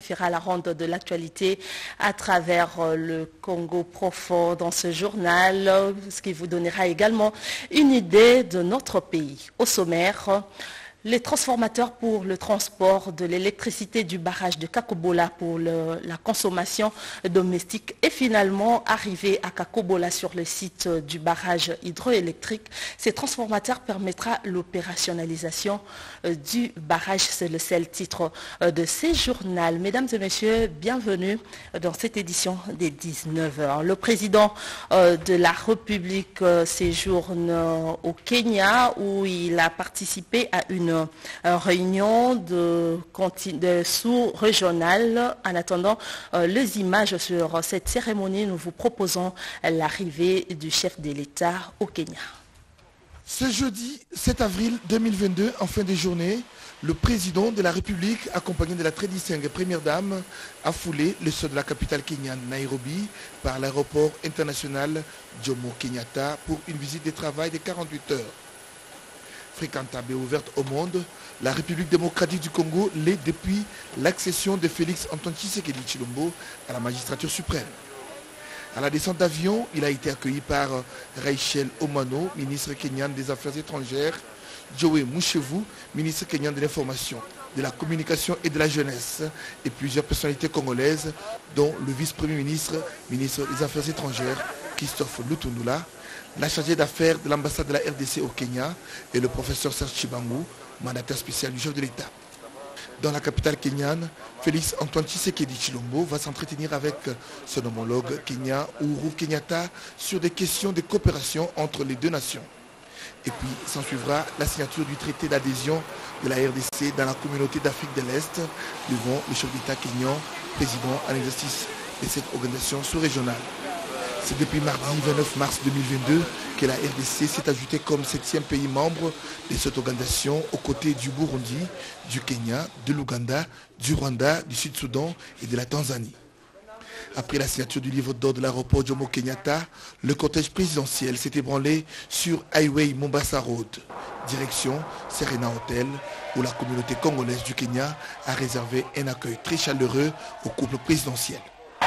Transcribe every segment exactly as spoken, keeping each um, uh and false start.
fera la ronde de l'actualité à travers le Congo profond dans ce journal, ce qui vous donnera également une idée de notre pays. Au sommaire, les transformateurs pour le transport de l'électricité du barrage de Kakobola pour le, la consommation domestique est finalement arrivé à Kakobola sur le site du barrage hydroélectrique. Ces transformateurs permettra l'opérationnalisation du barrage. C'est le seul titre de ce journal. Mesdames et messieurs, bienvenue dans cette édition des dix-neuf heures. Le président de la République séjourne au Kenya où il a participé à une réunion de, de sous-régionale. En attendant euh, les images sur cette cérémonie, nous vous proposons l'arrivée du chef de l'État au Kenya. Ce jeudi sept avril deux mille vingt-deux, en fin de journée, le président de la République, accompagné de la très distinguée première dame, a foulé le sol de la capitale kenyane, Nairobi, par l'aéroport international Jomo Kenyatta pour une visite de travail de quarante-huit heures. Fréquentable et ouverte au monde, la République démocratique du Congo l'est depuis l'accession de Félix Antoine Tshisekedi Tshilombo à la magistrature suprême. À la descente d'avion, il a été accueilli par Rachel Omano, ministre kenyan des Affaires étrangères, Joe Mushevu, ministre kenyan de l'Information, de la Communication et de la Jeunesse, et plusieurs personnalités congolaises, dont le vice-premier ministre, ministre des Affaires étrangères, Christophe Lutundula, la chargée d'affaires de l'ambassade de la R D C au Kenya et le professeur Serge Chibangu, mandataire spécial du chef de l'État. Dans la capitale kenyane, Félix Antoine Tshisekedi Tshilombo va s'entretenir avec son homologue kenyan Uhuru Kenyatta sur des questions de coopération entre les deux nations. Et puis s'en suivra la signature du traité d'adhésion de la R D C dans la communauté d'Afrique de l'Est devant le chef d'État kenyan, président en exercice de cette organisation sous-régionale. C'est depuis mardi vingt-neuf mars deux mille vingt-deux que la R D C s'est ajoutée comme septième pays membre de cette organisation aux côtés du Burundi, du Kenya, de l'Ouganda, du Rwanda, du Sud-Soudan et de la Tanzanie. Après la signature du livre d'or de l'aéroport Jomo Kenyatta, le cortège présidentiel s'est ébranlé sur Highway Mombasa Road, direction Serena Hotel, où la communauté congolaise du Kenya a réservé un accueil très chaleureux au couple présidentiel.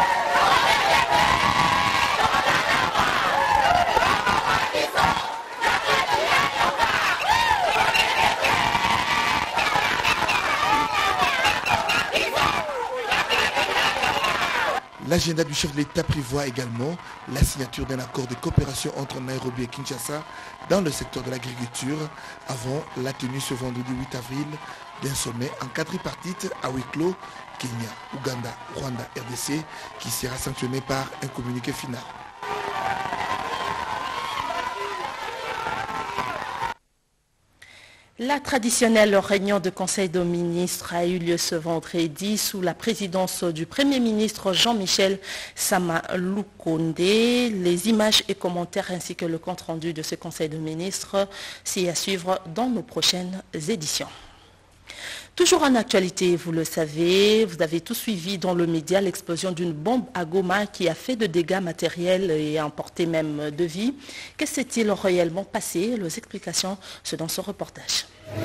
L'agenda du chef de l'État prévoit également la signature d'un accord de coopération entre Nairobi et Kinshasa dans le secteur de l'agriculture avant la tenue ce vendredi huit avril d'un sommet en quatre tripartite à huis clos, Kenya, Ouganda, Rwanda, R D C, qui sera sanctionné par un communiqué final. La traditionnelle réunion de conseil de ministres a eu lieu ce vendredi sous la présidence du Premier ministre Jean-Michel Sama Lukonde. Les images et commentaires ainsi que le compte-rendu de ce conseil de ministres, c'est à suivre dans nos prochaines éditions. Toujours en actualité, vous le savez, vous avez tout suivi dans le média l'explosion d'une bombe à Goma qui a fait de dégâts matériels et emporté même de vie. Que s'est-il réellement passé? Les explications sont dans ce reportage.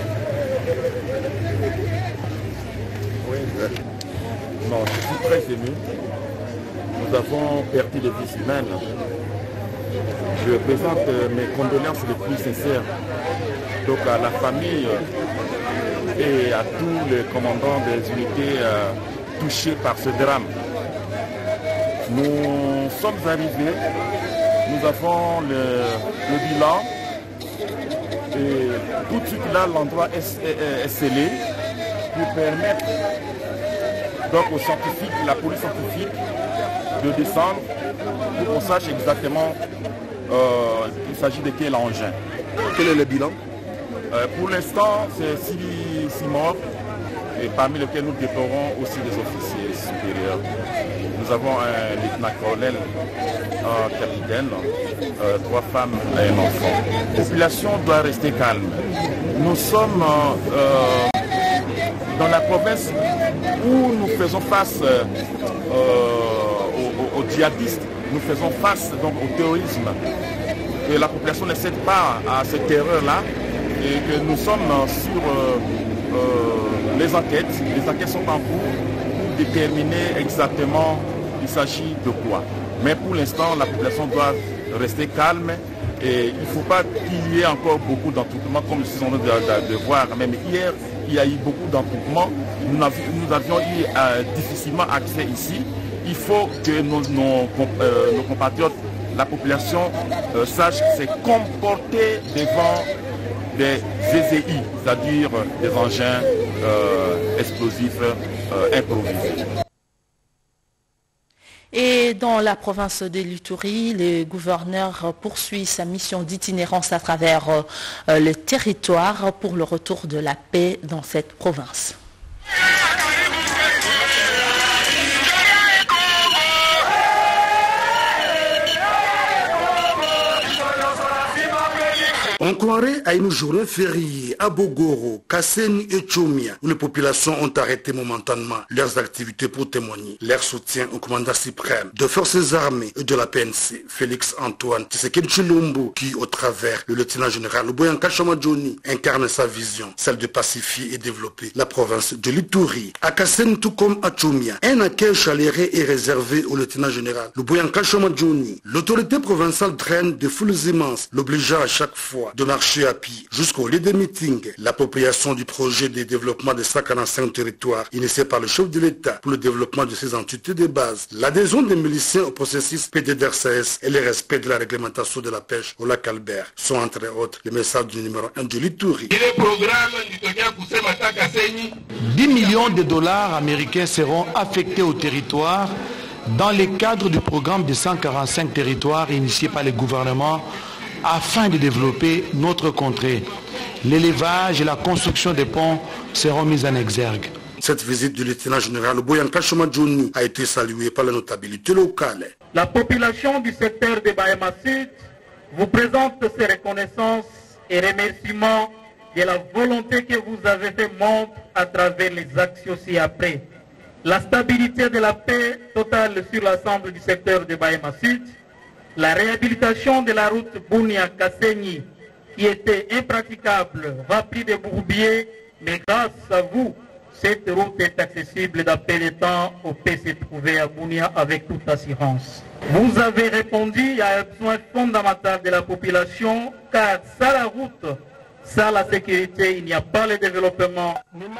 Oui, bon, je suis très ému. Nous avons perdu des vies humaines. Je présente mes condoléances les plus sincères donc à la famille et à tous les commandants des unités euh, touchés par ce drame. Nous sommes arrivés, nous avons le, le bilan et tout de suite là l'endroit est, est, est scellé pour permettre donc aux scientifiques, la police scientifique de descendre pour qu'on sache exactement euh, il s'agit de quel engin. Quel est le bilan? Euh, pour l'instant, c'est six, six morts, et parmi lesquels nous déplorons aussi des officiers supérieurs. Nous avons un lieutenant-colonel, un capitaine, euh, trois femmes et un enfant. La population doit rester calme. Nous sommes euh, dans la province où nous faisons face euh, aux, aux, aux djihadistes, nous faisons face donc au terrorisme. Et la population ne cède pas à cette terreur-là. Et que nous sommes sur euh, euh, les enquêtes, les enquêtes sont en cours pour déterminer exactement il s'agit de quoi. Mais pour l'instant, la population doit rester calme et il ne faut pas qu'il y ait encore beaucoup d'attroupements comme nous sommes en train de, de voir. Même hier, il y a eu beaucoup d'attroupements. Nous, nous avions eu euh, difficilement accès ici. Il faut que nos, nos, euh, nos compatriotes, la population, euh, sache se comporter devant des V Z I, c'est-à-dire des engins euh, explosifs euh, improvisés. Et dans la province de l'Ituri, le gouverneur poursuit sa mission d'itinérance à travers euh, le territoire pour le retour de la paix dans cette province. On croirait à une journée fériée à Bogoro, Kasseni et Tchomia, où les populations ont arrêté momentanément leurs activités pour témoigner leur soutien au commandant suprême de forces armées et de la P N C, Félix Antoine Tshisekedi Tshilombo, qui, au travers le lieutenant général Boyanka Chamadjoni, incarne sa vision, celle de pacifier et développer la province de l'Ituri. À Kasseni, tout comme à Tchomia, un accueil chaleureux est réservé au lieutenant général Boyanka Chamadjoni. L'autorité provinciale traîne de foules immenses, l'obligeant à chaque fois de marcher à pied jusqu'au lieu des meetings. L'appropriation du projet de développement de cent quarante-cinq territoires initié par le chef de l'État pour le développement de ces entités de base, l'adhésion des miliciens au processus P D D R C S et le respect de la réglementation de la pêche au lac Albert sont entre autres les messages du numéro un de l'Ituri. dix millions de dollars américains seront affectés au territoire dans le cadre du programme de cent quarante-cinq territoires initié par le gouvernement afin de développer notre contrée. L'élevage et la construction des ponts seront mis en exergue. Cette visite du lieutenant général Boyanka Chamadjoni a été saluée par la notabilité locale. La population du secteur de Bahema Sud vous présente ses reconnaissances et remerciements de la volonté que vous avez fait montre à travers les actions ci-après. La stabilité de la paix totale sur l'ensemble du secteur de Bahema Sud, la réhabilitation de la route Bunia-Kasseni qui était impraticable va pris de bourbiers, mais grâce à vous, cette route est accessible d'après le temps au P C trouvé à Bunia avec toute assurance. Vous avez répondu à un besoin fondamental de la population car sans la route, sans la sécurité, il n'y a pas le développement.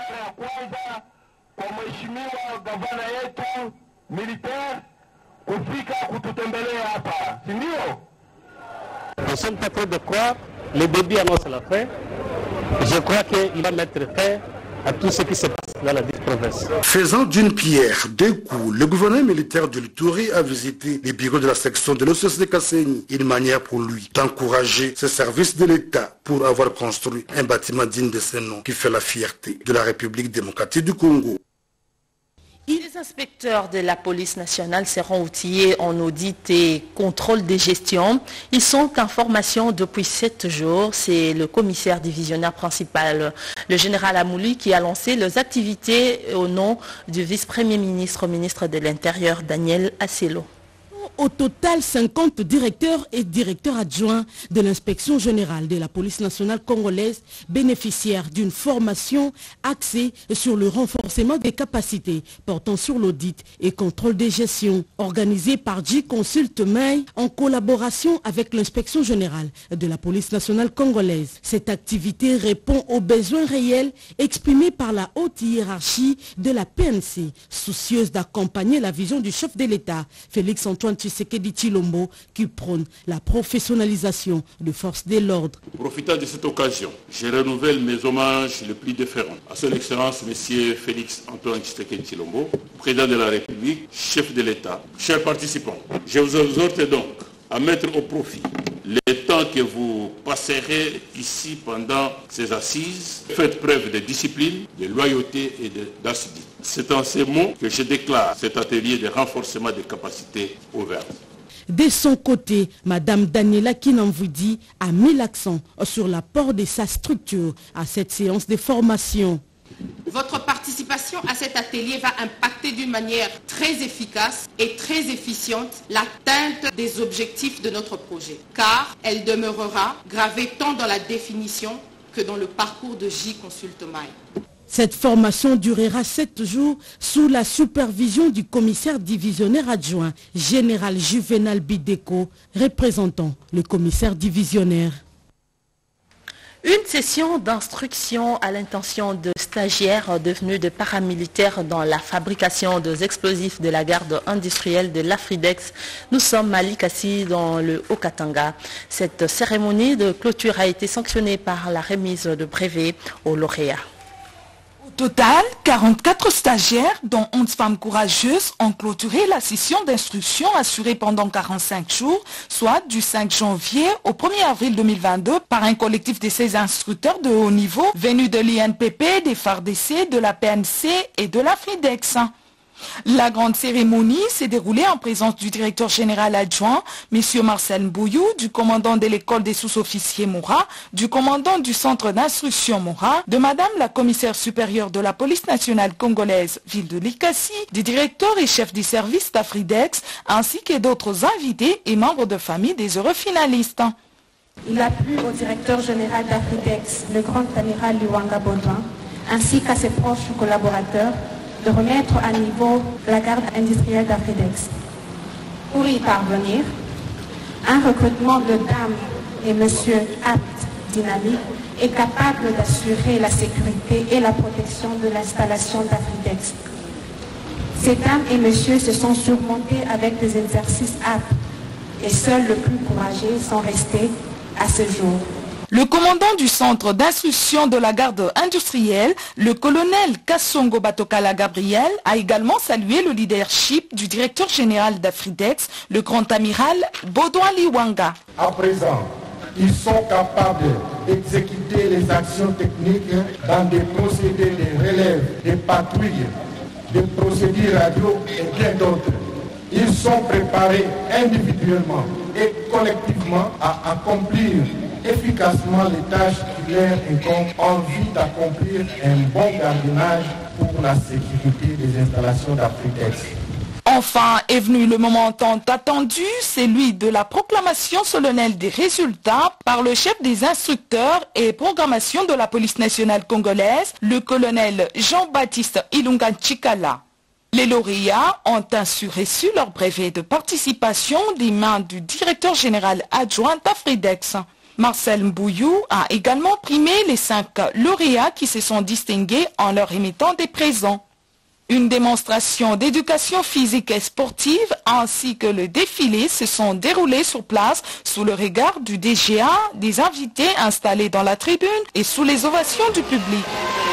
Nous sommes en train de croire, le début annonce la fin. Je crois qu'il va mettre fin à tout ce qui se passe dans la province. Faisant d'une pierre deux coups, le gouverneur militaire de l'Ituri a visité les bureaux de la section de l'O C S de Kasseni, une manière pour lui d'encourager ses services de l'État pour avoir construit un bâtiment digne de ce nom qui fait la fierté de la République démocratique du Congo. Les inspecteurs de la police nationale seront outillés en audit et contrôle des gestions. Ils sont en formation depuis sept jours. C'est le commissaire divisionnaire principal, le général Amouli, qui a lancé les activités au nom du vice-premier ministre, ministre de l'Intérieur, Daniel Asselo. Au total, cinquante directeurs et directeurs adjoints de l'inspection générale de la police nationale congolaise bénéficiaires d'une formation axée sur le renforcement des capacités portant sur l'audit et contrôle des gestions, organisée par J Consult May en collaboration avec l'inspection générale de la police nationale congolaise. Cette activité répond aux besoins réels exprimés par la haute hiérarchie de la P N C, soucieuse d'accompagner la vision du chef de l'État, Félix Antoine Tshisekedi Tshilombo, qui prône la professionnalisation de forces de l'ordre. Profitant de cette occasion, je renouvelle mes hommages les plus déférents à son Excellence M. Félix Antoine Tshisekedi Tshilombo, président de la République, chef de l'État. Chers participants, je vous exhorte donc à mettre au profit le temps que vous passerez ici pendant ces assises. Faites preuve de discipline, de loyauté et d'assiduité. C'est en ces mots que je déclare cet atelier de renforcement des capacités ouvert. De son côté, Mme Daniela Kinamvudi a mis l'accent sur l'apport de sa structure à cette séance de formation. Votre participation à cet atelier va impacter d'une manière très efficace et très efficiente l'atteinte des objectifs de notre projet, car elle demeurera gravée tant dans la définition que dans le parcours de J Consult May. Cette formation durera sept jours sous la supervision du commissaire divisionnaire adjoint, général Juvenal Bideko, représentant le commissaire divisionnaire. Une session d'instruction à l'intention de stagiaires devenus des paramilitaires dans la fabrication des explosifs de la garde industrielle de l'Afridex. Nous sommes à Likasi dans le Haut-Katanga. Cette cérémonie de clôture a été sanctionnée par la remise de brevets aux lauréats. Au total, quarante-quatre stagiaires, dont onze femmes courageuses, ont clôturé la session d'instruction assurée pendant quarante-cinq jours, soit du cinq janvier au premier avril deux mille vingt-deux, par un collectif de seize instructeurs de haut niveau venus de l'I N P P, des F A R D C, de la P N C et de l'Afridex. La grande cérémonie s'est déroulée en présence du directeur général adjoint, M. Marcel Mbouyou, du commandant de l'école des sous-officiers Moura, du commandant du centre d'instruction Moura, de Madame la commissaire supérieure de la police nationale congolaise, ville de Likasi, du directeur et chef du service d'Afridex, ainsi que d'autres invités et membres de famille des heureux finalistes. Il a plu au directeur général d'Afridex, le grand amiral Liwanga Baudouin, ainsi qu'à ses proches collaborateurs, de remettre à niveau la garde industrielle d'Afridex. Pour y parvenir, un recrutement de dames et monsieur aptes, dynamiques et capable d'assurer la sécurité et la protection de l'installation d'Afridex. Ces dames et messieurs se sont surmontés avec des exercices aptes et seuls le plus courageux sont restés à ce jour. Le commandant du centre d'instruction de la garde industrielle, le colonel Kassongo Batokala Gabriel, a également salué le leadership du directeur général d'Afridex, le grand amiral Baudouin Liwanga. À présent, ils sont capables d'exécuter les actions techniques dans des procédés de relève, des patrouilles, des procédures radio et bien d'autres. Ils sont préparés individuellement et collectivement à accomplir efficacement les tâches qui leur incombent en vue d'accomplir un bon gardiennage pour la sécurité des installations d'Afridex. Enfin est venu le moment tant attendu, celui de la proclamation solennelle des résultats par le chef des instructeurs et programmation de la police nationale congolaise, le colonel Jean-Baptiste Ilunga Chikala. Les lauréats ont ainsi reçu leur brevet de participation des mains du directeur général adjoint d'Afridex. Marcel Mbouyou a également primé les cinq lauréats qui se sont distingués en leur émettant des présents. Une démonstration d'éducation physique et sportive ainsi que le défilé se sont déroulés sur place sous le regard du D G A, des invités installés dans la tribune et sous les ovations du public.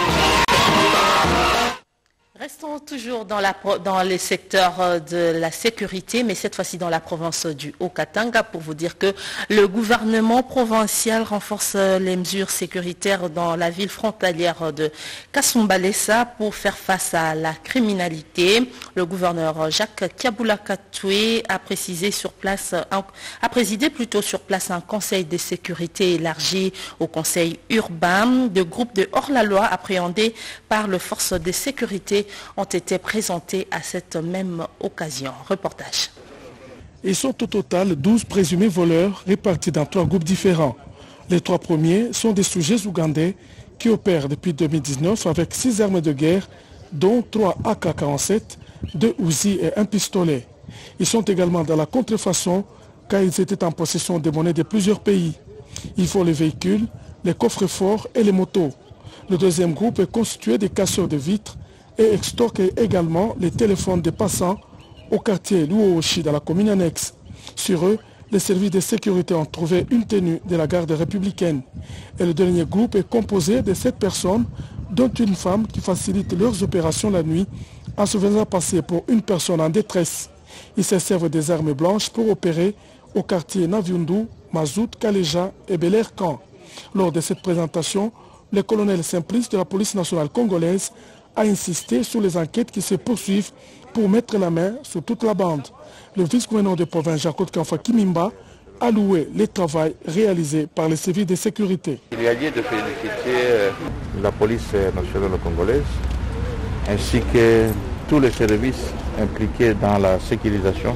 Restons toujours dans, la, dans les secteurs de la sécurité, mais cette fois-ci dans la province du Haut-Katanga, pour vous dire que le gouvernement provincial renforce les mesures sécuritaires dans la ville frontalière de Kasumbalesa pour faire face à la criminalité. Le gouverneur Jacques Kiaboula Katoué a précisé sur place, a présidé plutôt sur place un conseil de sécurité élargi au conseil urbain. De groupes de hors-la-loi appréhendés par les forces de sécurité ont été présentés à cette même occasion. Reportage. Ils sont au total douze présumés voleurs répartis dans trois groupes différents. Les trois premiers sont des sujets ougandais qui opèrent depuis deux mille dix-neuf avec six armes de guerre, dont trois A K quarante-sept, deux Uzi et un pistolet. Ils sont également dans la contrefaçon car ils étaient en possession des monnaies de plusieurs pays. Ils font les véhicules, les coffres-forts et les motos. Le deuxième groupe est constitué des casseurs de vitres et extorque également les téléphones des passants au quartier Luoshi dans la commune annexe. Sur eux, les services de sécurité ont trouvé une tenue de la garde républicaine. Et le dernier groupe est composé de sept personnes, dont une femme qui facilite leurs opérations la nuit en se faisant passer pour une personne en détresse. Ils se servent des armes blanches pour opérer au quartier Naviundu, Mazout, Kaleja et Bel Air Camp. Lors de cette présentation, le colonel Simplice de la police nationale congolaise a insisté sur les enquêtes qui se poursuivent pour mettre la main sur toute la bande. Le vice-gouverneur de province, Jacob Kanfa Kimimba, a loué le travail réalisé par les services de sécurité. Il y a lieu de féliciter la police nationale congolaise ainsi que tous les services impliqués dans la sécurisation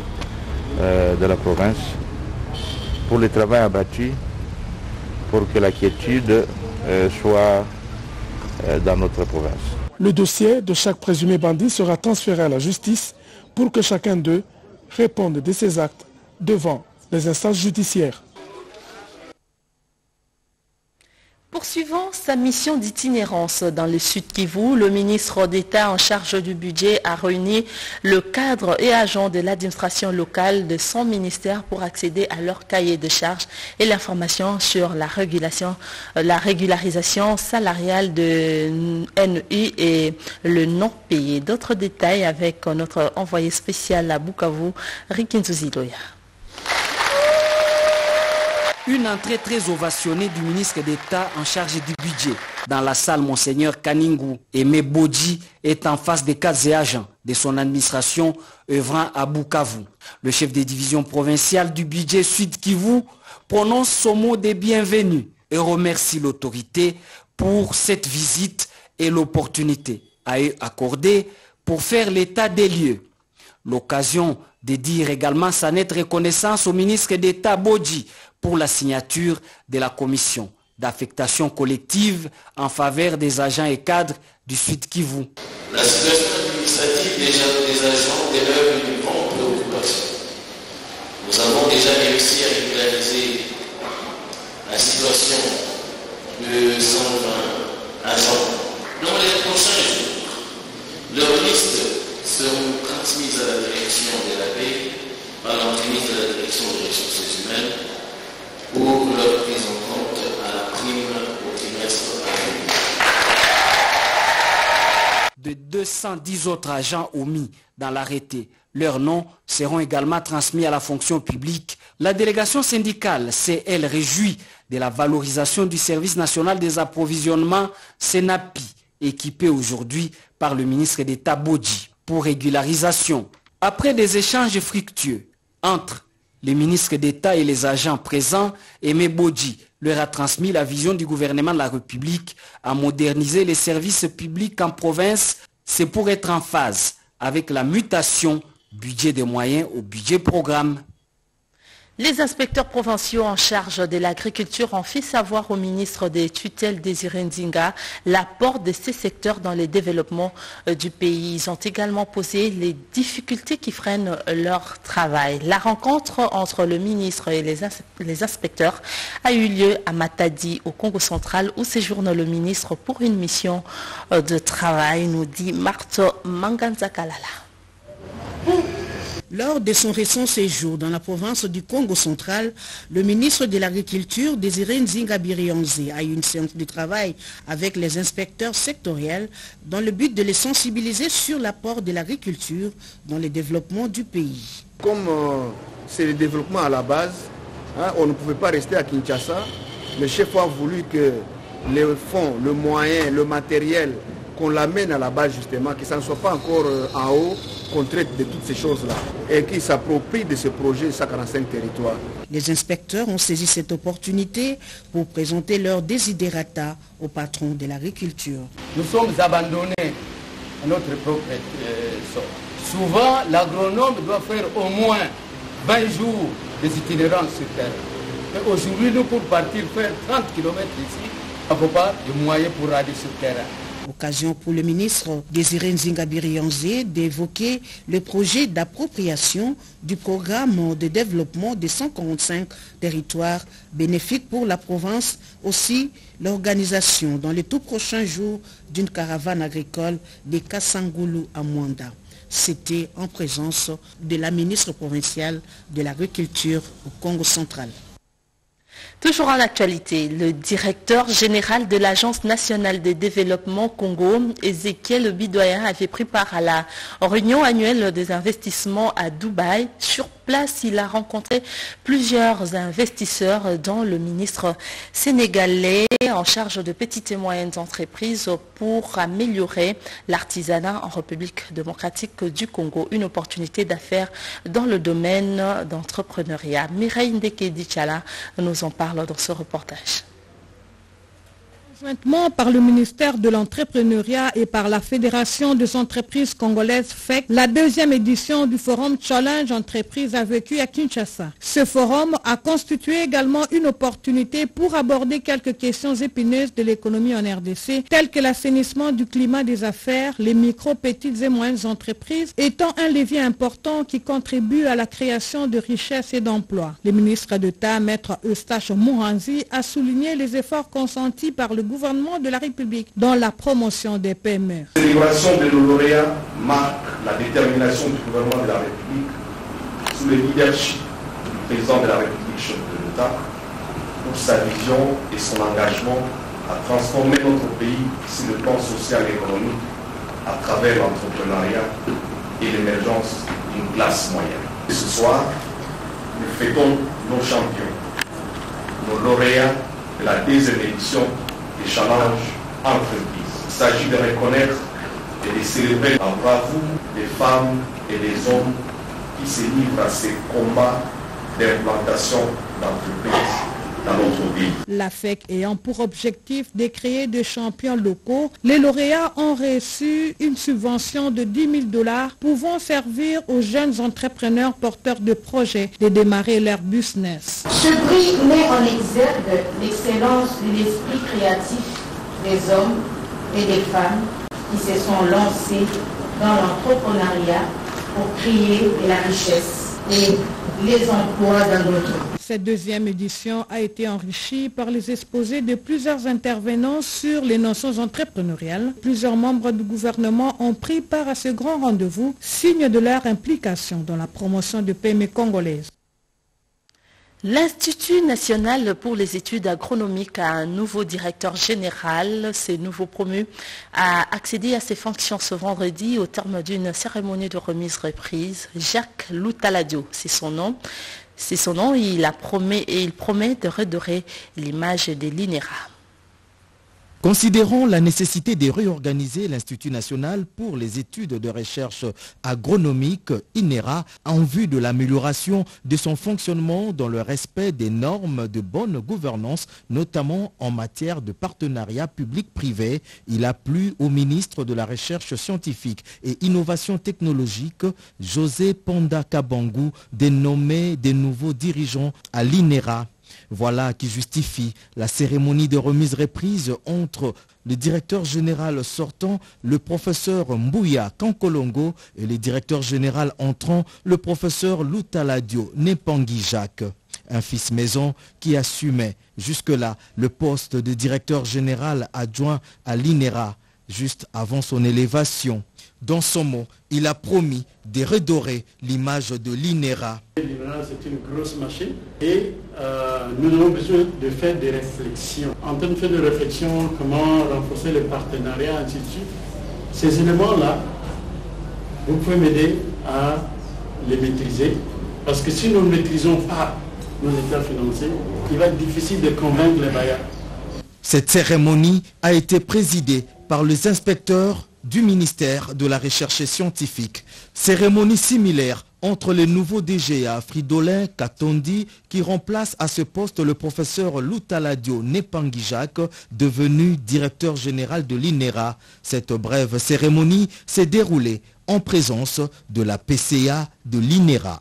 de la province pour le travail abattu pour que la quiétude soit dans notre province. Le dossier de chaque présumé bandit sera transféré à la justice pour que chacun d'eux réponde de ses actes devant les instances judiciaires. Poursuivant sa mission d'itinérance dans le Sud Kivu, le ministre d'État en charge du budget a réuni le cadre et agents de l'administration locale de son ministère pour accéder à leur cahier de charges et l'information sur la régulation, la régularisation salariale de N U et le non payé. D'autres détails avec notre envoyé spécial à Bukavu, Rikinzuzi Doya. Une entrée très ovationnée du ministre d'État en charge du budget. Dans la salle, Monseigneur Kaningu Aimé Bodji est en face des cadres et agents de son administration œuvrant à Bukavu. Le chef des divisions provinciales du budget Sud Kivu prononce son mot de bienvenue et remercie l'autorité pour cette visite et l'opportunité à eux accordée pour faire l'état des lieux. L'occasion de dire également sa nette reconnaissance au ministre d'État Bodji pour la signature de la commission d'affectation collective en faveur des agents et cadres du Sud Kivu. La situation administrative des agents demeure une grande préoccupation. Nous avons déjà réussi à régulariser la situation de cent vingt agents. Dans les prochains jours, leurs listes seront transmises à la direction de la paix par l'entremise de la direction des ressources humaines pour leur prise en compte à la prime au trimestre à venir. De deux cent dix autres agents omis dans l'arrêté, leurs noms seront également transmis à la fonction publique. La délégation syndicale s'est, elle, réjouie de la valorisation du service national des approvisionnements SENAPI, équipé aujourd'hui par le ministre d'État Bodji pour régularisation. Après des échanges fructueux entre les ministres d'État et les agents présents, Aimé Bodji leur a transmis la vision du gouvernement de la République à moderniser les services publics en province. C'est pour être en phase avec la mutation budget des moyens au budget programme. Les inspecteurs provinciaux en charge de l'agriculture ont fait savoir au ministre des tutelles Désiré Nzinga l'apport de ces secteurs dans le développement du pays. Ils ont également posé les difficultés qui freinent leur travail. La rencontre entre le ministre et les, ins les inspecteurs a eu lieu à Matadi, au Congo central, où séjourne le ministre pour une mission de travail, nous dit Marto Manganzakalala. Lors de son récent séjour dans la province du Congo central, le ministre de l'Agriculture, Désiré Nzinga Birionze, a eu une séance de travail avec les inspecteurs sectoriels dans le but de les sensibiliser sur l'apport de l'agriculture dans le développement du pays. Comme euh, c'est le développement à la base, hein, on ne pouvait pas rester à Kinshasa. Le chef a voulu que les fonds, le moyen, le matériel, qu'on l'amène à la base justement, que ça ne soit pas encore euh, en haut, qu'on traite de toutes ces choses-là et qu'ils s'approprient de ce projet cent quarante-cinq territoires. Les inspecteurs ont saisi cette opportunité pour présenter leurs desiderata au patron de l'agriculture. Nous sommes abandonnés à notre propre euh, sort. Souvent, l'agronome doit faire au moins vingt jours des itinérances sur terre. Et aujourd'hui, nous, pour partir faire trente kilomètres ici, il n'y a pas de moyens pour aller sur terrain. Occasion pour le ministre Désiré Nzinga Birionze d'évoquer le projet d'appropriation du programme de développement des cent quarante-cinq territoires bénéfiques pour la province, aussi l'organisation dans les tout prochains jours d'une caravane agricole des Kassangoulou à Mwanda. C'était en présence de la ministre provinciale de l'Agriculture au Congo central. Toujours en actualité, le directeur général de l'Agence nationale de développement Congo, Ézéchiel Bidoyen, avait pris part à la réunion annuelle des investissements à Dubaï. Sur place, il a rencontré plusieurs investisseurs, dont le ministre sénégalais en charge de petites et moyennes entreprises pour améliorer l'artisanat en République démocratique du Congo. Une opportunité d'affaires dans le domaine d'entrepreneuriat. Mireille Ndeke Dichala nous en parle dans ce reportage. Conjointement par le ministère de l'Entrepreneuriat et par la Fédération des entreprises congolaises F E C, la deuxième édition du Forum Challenge Entreprise a vécu à Kinshasa. Ce forum a constitué également une opportunité pour aborder quelques questions épineuses de l'économie en R D C, telles que l'assainissement du climat des affaires, les micro, petites et moyennes entreprises étant un levier important qui contribue à la création de richesses et d'emplois. Le ministre d'État, Maître Eustache Mouranzi, a souligné les efforts consentis par le gouvernement de la République dans la promotion des P M E. La célébration de nos lauréats marque la détermination du gouvernement de la République sous le leadership du président de la République, chef de l'État, pour sa vision et son engagement à transformer notre pays sur le plan social et économique à travers l'entrepreneuriat et l'émergence d'une classe moyenne. Et ce soir, nous fêtons nos champions, nos lauréats de la deuxième édition des Challenge Entreprises. Il s'agit de reconnaître et de célébrer la bravoure des femmes et des hommes qui se livrent à ces combats d'implantation d'entreprises dans notre pays. La F E C ayant pour objectif de créer des champions locaux, les lauréats ont reçu une subvention de dix mille dollars pouvant servir aux jeunes entrepreneurs porteurs de projets de démarrer leur business. Ce prix met en exergue l'excellence de l'esprit créatif des hommes et des femmes qui se sont lancés dans l'entrepreneuriat pour créer de la richesse et les emplois dans notre pays. Cette deuxième édition a été enrichie par les exposés de plusieurs intervenants sur les notions entrepreneuriales. Plusieurs membres du gouvernement ont pris part à ce grand rendez-vous, signe de leur implication dans la promotion de P M E congolaises. L'Institut national pour les études agronomiques a un nouveau directeur général. Ce nouveau promu a accédé à ses fonctions ce vendredi au terme d'une cérémonie de remise-reprise. Jacques Loutaladio, c'est son nom. C'est son nom, il a promis, et il promet de redorer l'image de l'INERA. Considérant la nécessité de réorganiser l'Institut national pour les études de recherche agronomique, INERA, en vue de l'amélioration de son fonctionnement dans le respect des normes de bonne gouvernance, notamment en matière de partenariat public-privé, il a plu au ministre de la Recherche scientifique et innovation technologique, José Ponda Kabangu, de nommer des nouveaux dirigeants à l'INERA. Voilà qui justifie la cérémonie de remise-reprise entre le directeur général sortant, le professeur Mbouya Kankolongo, et le directeur général entrant, le professeur Loutaladio Nepangui Jacques. Un fils maison qui assumait jusque-là le poste de directeur général adjoint à l'INERA, juste avant son élévation. Dans son mot, il a promis de redorer l'image de l'INERA. L'INERA, c'est une grosse machine et euh, nous avons besoin de faire des réflexions. En train de faire des réflexions, comment renforcer les partenariats, ainsi de suite. Ces éléments-là, vous pouvez m'aider à les maîtriser, parce que si nous ne maîtrisons pas nos états financiers, il va être difficile de convaincre les bailleurs. Cette cérémonie a été présidée par les inspecteurs du ministère de la Recherche scientifique. Cérémonie similaire entre les nouveaux D G A Fridolin Katondi qui remplace à ce poste le professeur Loutaladio Nepangui Jacques, devenu directeur général de l'INERA. Cette brève cérémonie s'est déroulée en présence de la P C A de l'INERA.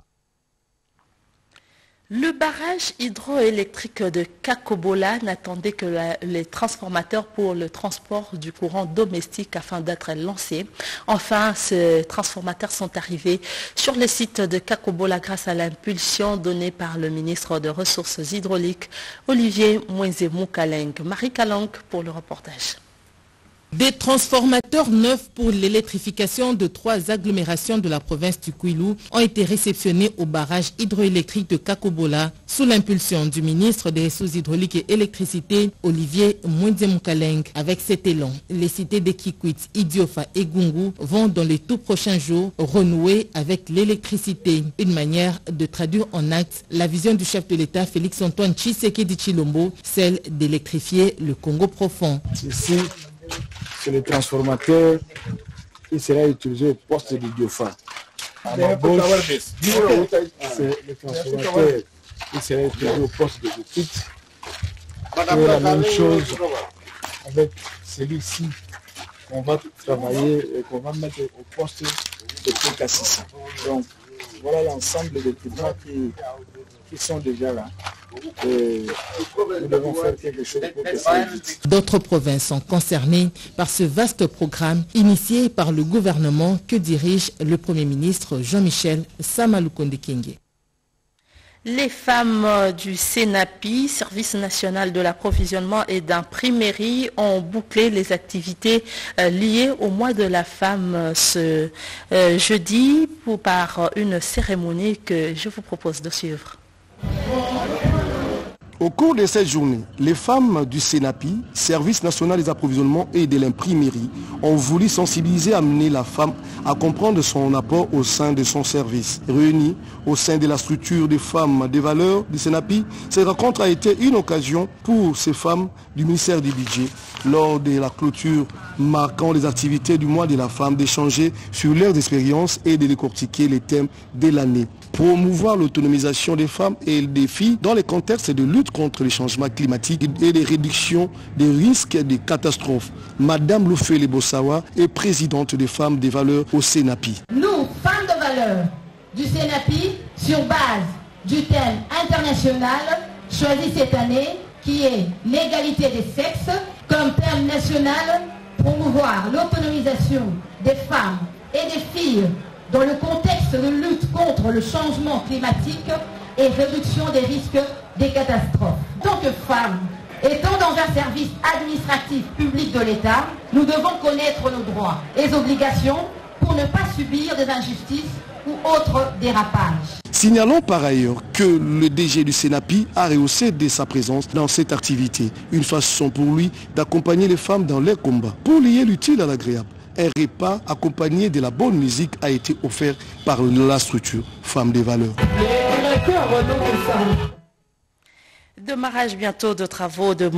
Le barrage hydroélectrique de Kakobola n'attendait que la, les transformateurs pour le transport du courant domestique afin d'être lancés. Enfin, ces transformateurs sont arrivés sur le site de Kakobola grâce à l'impulsion donnée par le ministre des Ressources hydrauliques, Olivier Mouenzemou-Kaleng. Marie Kaleng pour le reportage. Des transformateurs neufs pour l'électrification de trois agglomérations de la province du Kwilu ont été réceptionnés au barrage hydroélectrique de Kakobola sous l'impulsion du ministre des Ressources hydrauliques et électricité, Olivier Mouenzemou-Kaleng. Avec cet élan, les cités de Kikwit, Idiofa et Gungu vont dans les tout prochains jours renouer avec l'électricité. Une manière de traduire en actes la vision du chef de l'État Félix-Antoine Tshisekedi Tshilombo, celle d'électrifier le Congo profond. Ici, c'est le transformateur qui sera utilisé au poste de Diofa. À ma gauche, c'est le transformateur qui sera utilisé au poste de Petit. C'est la même chose avec celui-ci qu'on va travailler et qu'on va mettre au poste de P K six cents. Donc, voilà l'ensemble des équipements qui, qui sont déjà là. Et nous devons faire quelque chose pour que ça évite. D'autres provinces sont concernées par ce vaste programme initié par le gouvernement que dirige le Premier ministre Jean-Michel Samalukonde Kyenge. Les femmes du SENAPI, Service national de l'approvisionnement et d'imprimerie, ont bouclé les activités liées au mois de la femme ce jeudi pour, par une cérémonie que je vous propose de suivre. Au cours de cette journée, les femmes du SENAPI, Service national des approvisionnements et de l'imprimerie, ont voulu sensibiliser et amener la femme à comprendre son apport au sein de son service. Réunies au sein de la structure des femmes des valeurs du SENAPI, cette rencontre a été une occasion pour ces femmes du ministère du Budget, lors de la clôture marquant les activités du mois de la femme, d'échanger sur leurs expériences et de décortiquer les thèmes de l'année. Promouvoir l'autonomisation des femmes et des filles dans les contextes de lutte contre les changements climatiques et de réduction des risques de catastrophes. Madame Loufele Bossawa est présidente des femmes des valeurs au SENAPI. Nous, femmes de valeurs du SENAPI, sur base du thème international choisi cette année, qui est l'égalité des sexes, comme thème national, promouvoir l'autonomisation des femmes et des filles dans le contexte de lutte contre le changement climatique et réduction des risques des catastrophes. En tant que femmes, étant dans un service administratif public de l'État, nous devons connaître nos droits et obligations pour ne pas subir des injustices ou autres dérapages. Signalons par ailleurs que le D G du SENAPI a rehaussé de sa présence dans cette activité, une façon pour lui d'accompagner les femmes dans leurs combats, pour lier l'utile à l'agréable. Un repas accompagné de la bonne musique a été offert par la structure Femmes des Valeurs. Démarrage bientôt de travaux de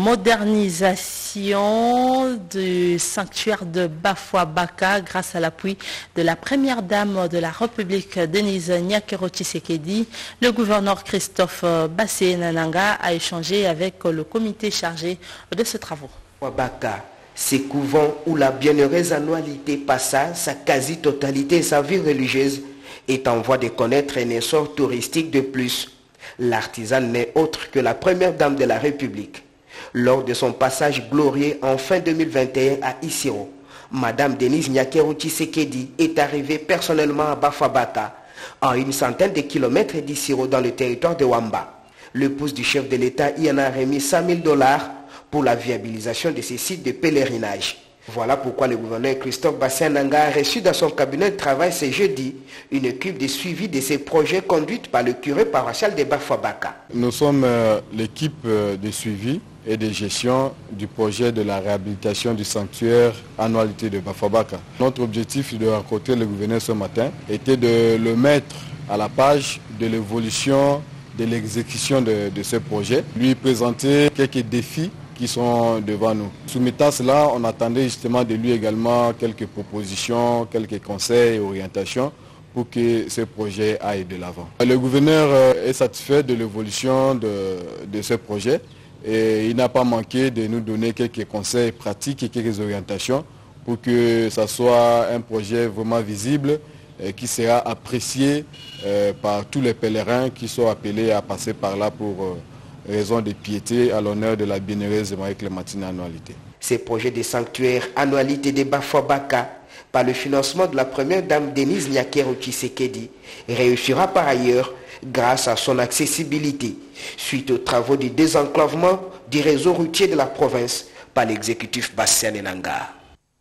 modernisation du sanctuaire de Bafouabaka grâce à l'appui de la première dame de la République, Denise Nyakero Tshisekedi. Le gouverneur Christophe Bassé Nananga a échangé avec le comité chargé de ce travaux. Bafouabaka, ces couvents où la bienheureuse annualité passa sa quasi-totalité et sa vie religieuse est en voie de connaître un essor touristique de plus. L'artisane n'est autre que la première dame de la République. Lors de son passage glorieux en fin deux mille vingt et un à Isiro, Madame Denise Nyakero Tshisekedi est arrivée personnellement à Bafouabaka, à une centaine de kilomètres d'Isiro dans le territoire de Wamba. L'épouse du chef de l'État y en a remis cinq mille dollars pour la viabilisation de ces sites de pèlerinage. Voilà pourquoi le gouverneur Christophe Bassé Nananga a reçu dans son cabinet de travail ce jeudi une équipe de suivi de ces projets conduite par le curé paroissial de Bafouabaka. Nous sommes euh, l'équipe euh, de suivi et de gestion du projet de la réhabilitation du sanctuaire annualité de Bafouabaka. Notre objectif de rencontrer le gouverneur ce matin était de le mettre à la page de l'évolution de l'exécution de, de ce projet, lui présenter quelques défis qui sont devant nous. Soumettant cela, on attendait justement de lui également quelques propositions, quelques conseils et orientations pour que ce projet aille de l'avant. Le gouverneur est satisfait de l'évolution de, de ce projet et il n'a pas manqué de nous donner quelques conseils pratiques et quelques orientations pour que ça soit un projet vraiment visible et qui sera apprécié euh, par tous les pèlerins qui sont appelés à passer par là pour euh, raison de piété à l'honneur de la bienheureuse Marie-Clémentine Annualité. Ces projets de sanctuaire annualité de Bafouabaka, par le financement de la première dame Denise Nyakero Tshisekedi, réussira par ailleurs grâce à son accessibilité, suite aux travaux de désenclavement du réseau routier de la province par l'exécutif Bassé Nananga.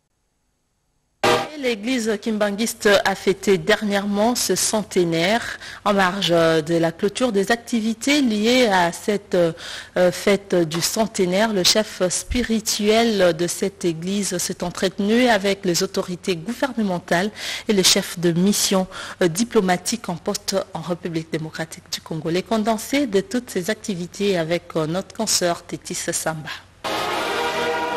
L'église kimbanguiste a fêté dernièrement ce centenaire en marge de la clôture des activités liées à cette euh, fête du centenaire. Le chef spirituel de cette église s'est entretenu avec les autorités gouvernementales et les chefs de mission euh, diplomatique en poste en République démocratique du Congo. Les condensés de toutes ces activités avec euh, notre consoeur Tétis Samba.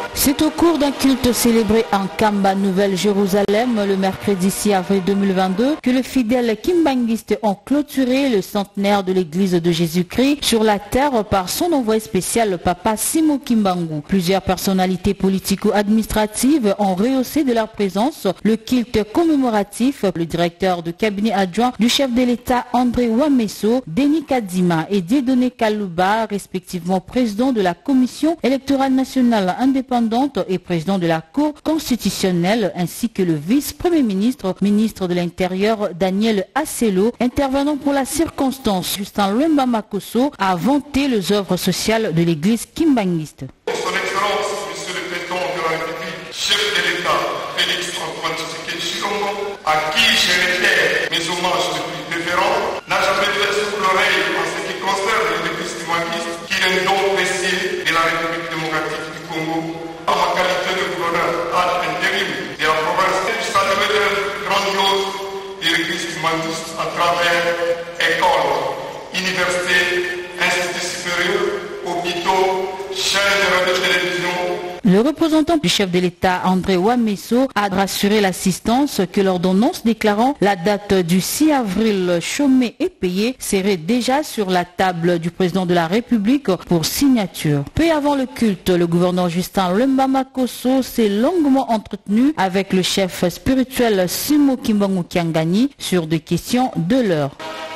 C'est au cours d'un culte célébré en Kamba, Nouvelle-Jérusalem, le mercredi six avril deux mille vingt-deux, que les fidèles kimbanguistes ont clôturé le centenaire de l'église de Jésus-Christ sur la terre par son envoyé spécial, le papa Simo Kimbangu. Plusieurs personnalités politiques ou administratives ont rehaussé de leur présence le culte commémoratif. Le directeur de cabinet adjoint du chef de l'État André Wameso, Denis Kadima et Dieudonné Kalouba, respectivement président de la Commission électorale nationale indépendante et président de la Cour constitutionnelle, ainsi que le vice-premier ministre, ministre de l'Intérieur Daniel Asselo, intervenant pour la circonstance. Justin Lemba Makoso a vanté les œuvres sociales de l'église kimbanguiste. Son Excellence, Monsieur le Président de la République, chef de l'État, Félix Antoine Tshisekedi Tshilombo, à qui je réitère mes hommages les plus déférents, n'a jamais fait sous l'oreille en ce qui concerne l'église kimbanguiste, qui est un don précieux de la République démocratique du Congo. En ma qualité de gouverneur ad intérim de la province, je salue l'œuvre grandiose de l'église kimbanguiste à travers écoles, universités, instituts supérieurs, hôpitaux, chaînes de radio et télévision. Le représentant du chef de l'État, André Wameso, a rassuré l'assistance que l'ordonnance déclarant la date du six avril chômé et payé serait déjà sur la table du président de la République pour signature. Peu avant le culte, le gouverneur Justin Lemba Makoso s'est longuement entretenu avec le chef spirituel Simo Kimbangu Kiangani sur des questions de l'heure.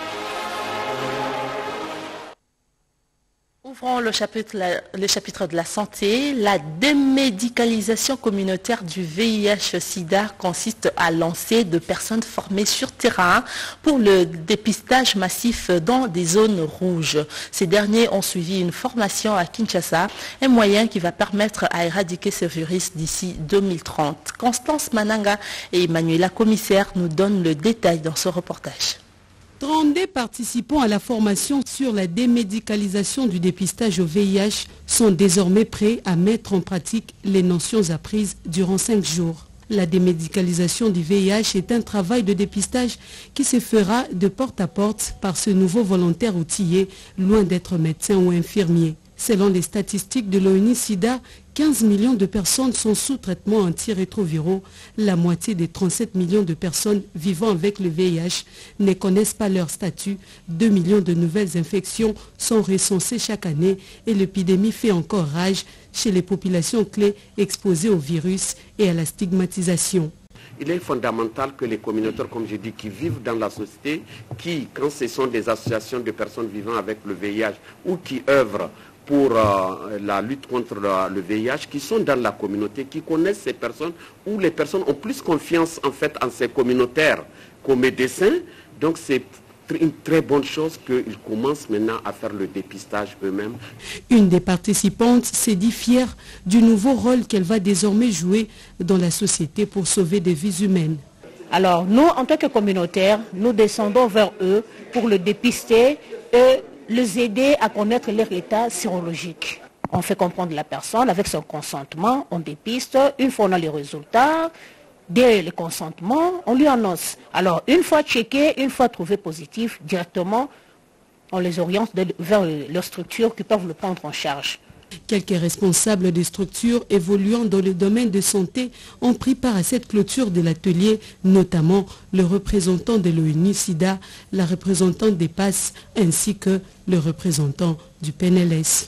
Ouvrons le chapitre, la, le chapitre de la santé. La démédicalisation communautaire du V I H sida consiste à lancer de personnes formées sur terrain pour le dépistage massif dans des zones rouges. Ces derniers ont suivi une formation à Kinshasa, un moyen qui va permettre à éradiquer ce virus d'ici deux mille trente. Constance Mananga et Emmanuela Commissaire nous donnent le détail dans ce reportage. trente-deux participants à la formation sur la démédicalisation du dépistage au V I H sont désormais prêts à mettre en pratique les notions apprises durant cinq jours. La démédicalisation du V I H est un travail de dépistage qui se fera de porte à porte par ce nouveau volontaire outillé, loin d'être médecin ou infirmier. Selon les statistiques de l'ONU SIDA, quinze millions de personnes sont sous traitement antirétroviraux. La moitié des trente-sept millions de personnes vivant avec le V I H ne connaissent pas leur statut. deux millions de nouvelles infections sont recensées chaque année et l'épidémie fait encore rage chez les populations clés exposées au virus et à la stigmatisation. Il est fondamental que les communautaires, comme je dis, qui vivent dans la société, qui, quand ce sont des associations de personnes vivant avec le V I H ou qui œuvrent pour euh, la lutte contre la, le V I H, qui sont dans la communauté, qui connaissent ces personnes, où les personnes ont plus confiance en fait en ces communautaires qu'aux médecins. Donc c'est une très bonne chose qu'ils commencent maintenant à faire le dépistage eux-mêmes. Une des participantes s'est dit fière du nouveau rôle qu'elle va désormais jouer dans la société pour sauver des vies humaines. Alors nous, en tant que communautaires, nous descendons vers eux pour le dépister et les aider à connaître leur état sérologique. On fait comprendre la personne avec son consentement, on dépiste, une fois on a les résultats, dès le consentement, on lui annonce. Alors une fois checké, une fois trouvé positif, directement, on les oriente vers leur structure qui peuvent le prendre en charge. Quelques responsables des structures évoluant dans le domaine de santé ont pris part à cette clôture de l'atelier, notamment le représentant de l'ONU SIDA, la représentante des P A S ainsi que le représentant du P N L S.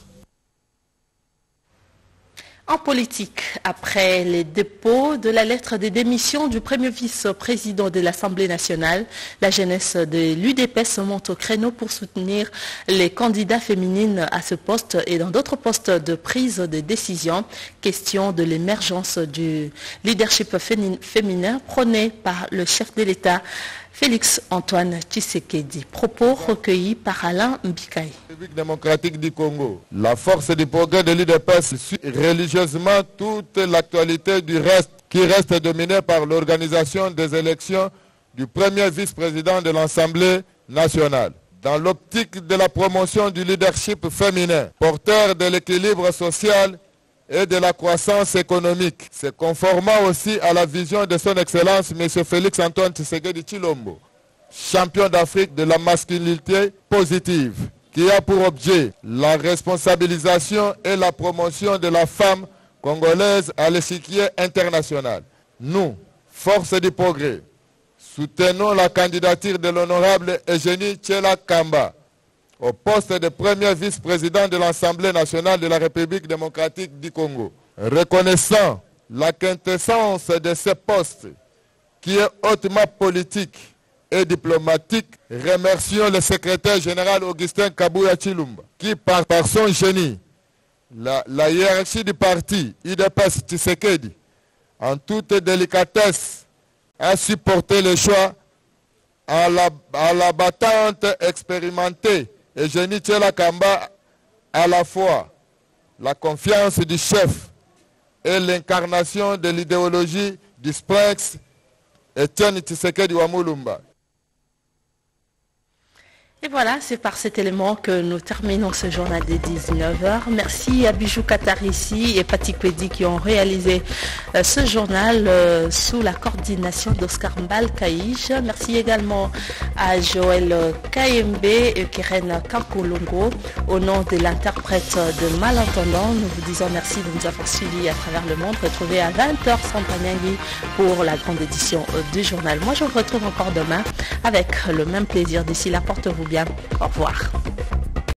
En politique, après les dépôts de la lettre de démission du premier vice-président de l'Assemblée nationale, la jeunesse de l'U D P S monte au créneau pour soutenir les candidats féminines à ce poste et dans d'autres postes de prise de décision. Question de l'émergence du leadership féminin prôné par le chef de l'État, Félix Antoine Tshisekedi. Propos recueillis par Alain Mbikaï. République démocratique du Congo. La force du progrès de l'U D P S suit religieusement toute l'actualité du reste qui reste dominée par l'organisation des élections du premier vice-président de l'Assemblée nationale. Dans l'optique de la promotion du leadership féminin, porteur de l'équilibre social et de la croissance économique, se conformant aussi à la vision de son Excellence M. Félix Antoine Tshisekedi Tshilombo, champion d'Afrique de la masculinité positive, qui a pour objet la responsabilisation et la promotion de la femme congolaise à l'échiquier international. Nous, Force du Progrès, soutenons la candidature de l'honorable Eugénie Tchela Kamba au poste de premier vice-président de l'Assemblée nationale de la République démocratique du Congo. Reconnaissant la quintessence de ce poste qui est hautement politique et diplomatique, remercions le secrétaire général Augustin Kabouya Chilumba qui, par, par son génie, la, la hiérarchie du parti U D P S Tshisekedi, en toute délicatesse, a supporté le choix à la, à la battante expérimentée Eugénie Tchela Kamba, à la fois la confiance du chef et l'incarnation de l'idéologie du Sprex Etienne Tshisekedi Wamulumba. Et voilà, c'est par cet élément que nous terminons ce journal des dix-neuf heures. Merci à Bijou Katarissi et Patik Pedi qui ont réalisé euh, ce journal euh, sous la coordination d'Oscar Mbal Kaïj. Merci également à Joël Kayembe et Keren Kamkolongo. Au nom de l'interprète de Malentendant, nous vous disons merci de nous avoir suivis à travers le monde. Retrouvez à vingt heures Sandra Nyangui pour la grande édition euh, du journal. Moi, je vous retrouve encore demain avec le même plaisir. D'ici là, portez-vous bien. Au revoir.